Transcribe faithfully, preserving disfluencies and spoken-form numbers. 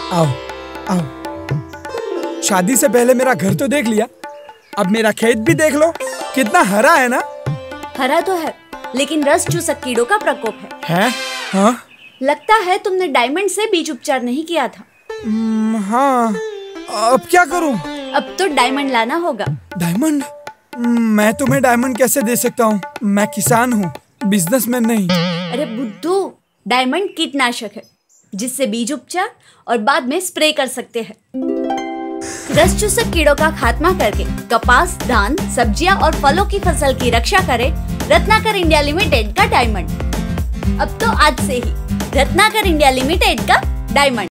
आओ आओ। शादी से पहले मेरा घर तो देख लिया, अब मेरा खेत भी देख लो, कितना हरा है ना। हरा तो है, लेकिन रस चूसक कीड़ों का प्रकोप है। है? हाँ? लगता है तुमने डायमंड से बीज उपचार नहीं किया था। हाँ, अब क्या करूं? अब तो डायमंड लाना होगा। डायमंड? मैं तुम्हें डायमंड कैसे दे सकता हूँ? मैं किसान हूँ, बिजनेसमैन नहीं। अरे बुद्धू, डायमंड कीटनाशक है जिससे बीज उपचार और बाद में स्प्रे कर सकते हैं। रस चूसक कीड़ों का खात्मा करके कपास, धान, सब्जियां और फलों की फसल की रक्षा करे रत्नाकर इंडिया लिमिटेड का डायमंड। अब तो आज से ही रत्नाकर इंडिया लिमिटेड का डायमंड।